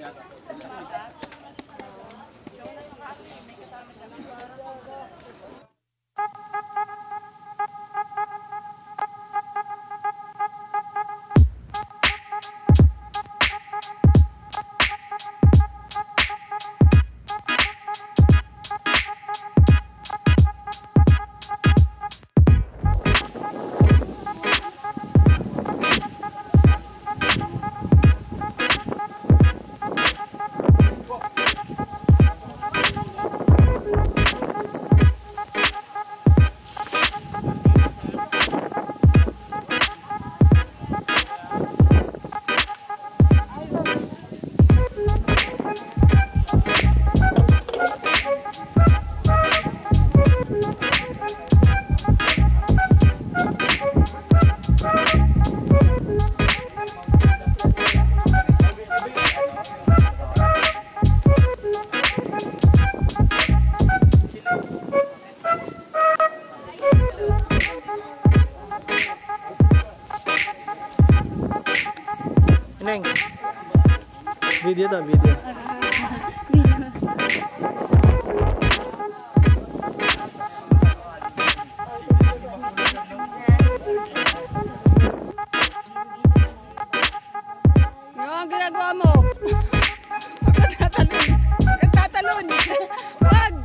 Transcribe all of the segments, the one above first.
Neng, video to, video. Yung ginagawa mo. Magtatalon. Magtatalon. Wag.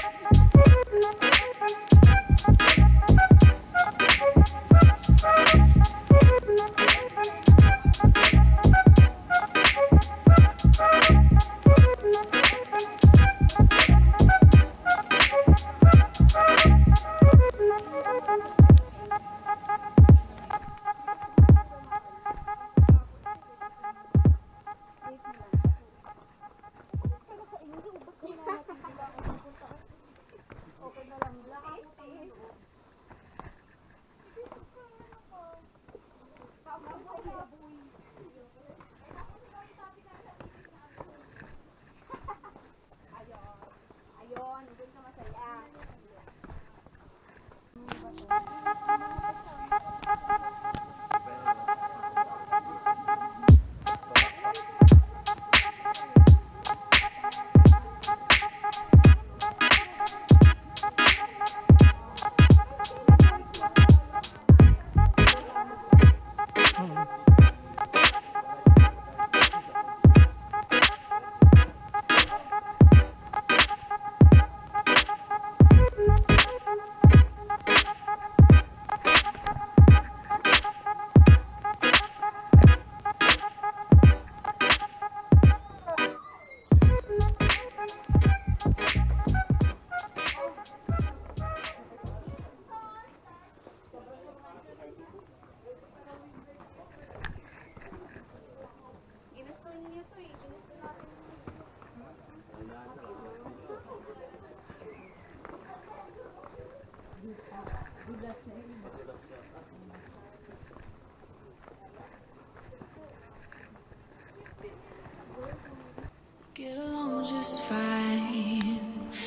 Get along just fine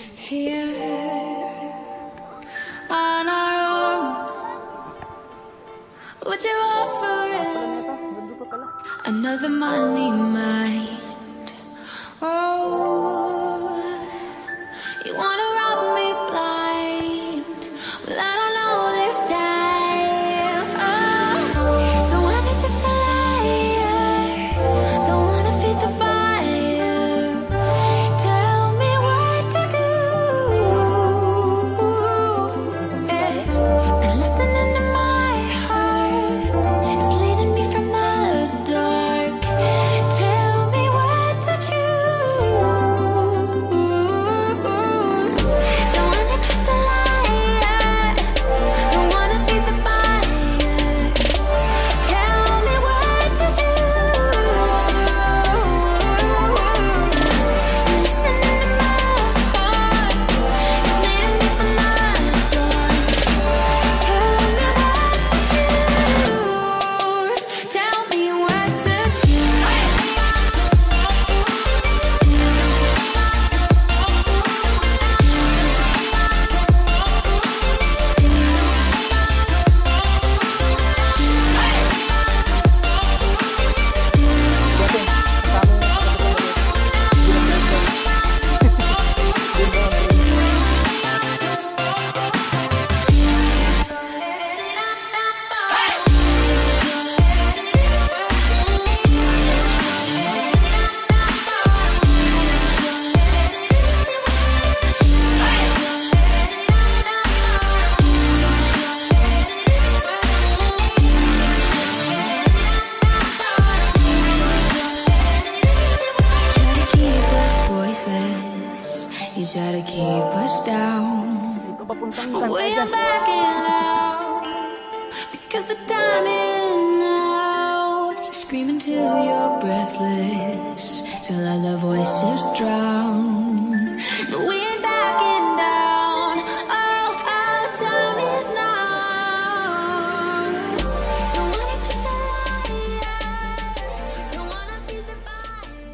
here on our own. Would you offer it another money mind? Oh, you wanna rob me blind? Well, I don't know this time. Oh, don't want it just a liar. Don't wanna feed the fire. Tell me what to choose. scream until you're breathless, till all the voices drown. The wind backing down. Oh, our time is now. Don't want it just a liar. Don't wanna feel the fire.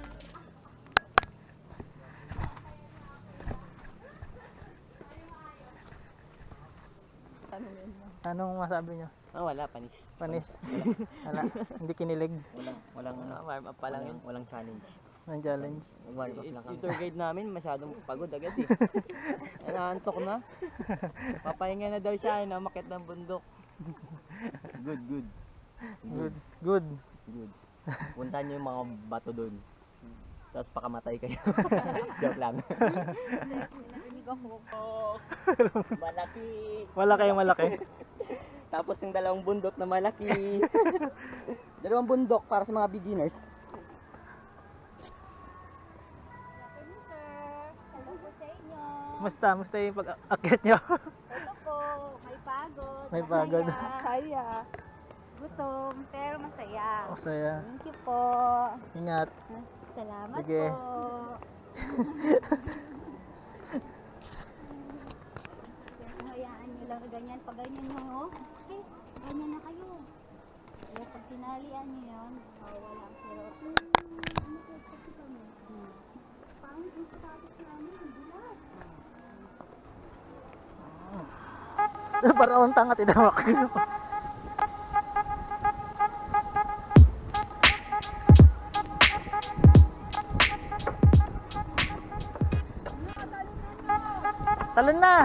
Anong masabi nyo? Oh, wala, panis. Panis? Wala. Hindi kinilig? Walang warm up pa lang yun. Walang challenge. Ang challenge. Warm up lang kami. Yung tour guide namin, masyadong pagod agad eh. Naantok na. Papahinga na daw siya, namakit ng bundok. Good. Good. Good. Good. Puntahan niyo yung mga bato doon. Tapos pakamatay kayo. Joke lang. Narinig ako. Malaki. Malaki. Tapos yung dalawang bundok na malaki. Dalawang bundok para sa mga beginners. Hello po sa inyo. Musta yung pag-akit nyo? Ito po, may pagod. May pagod. Masaya. Gutom, pero masaya. Masaya. Thank you po. Ingat. Salamat Sige. po. Hayaan nyo lang ganyan. Pag ganyan nyo, oh, sakit. Ganyan na kayo. Pero pag tinalian nyo yun, wala. Pero, ano po kasi kami? Pangit yung status namin. Bulat. Para akong tanga, tinawak ko. Talon na!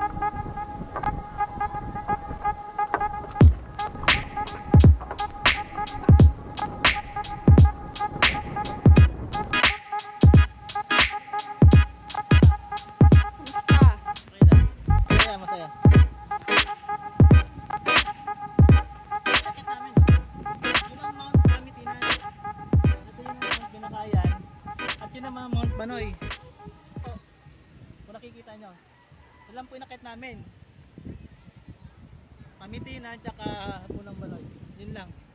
Basta. Masaya. Yun ang Mount Pangitinan. Ito yung Mount Binakayan. At yun ang mga Mount Banoy. Ito. Kung nakikita nyo. Ito lang po yung nakit namin. Pamitinan tsaka Punang Banoy. Yun lang.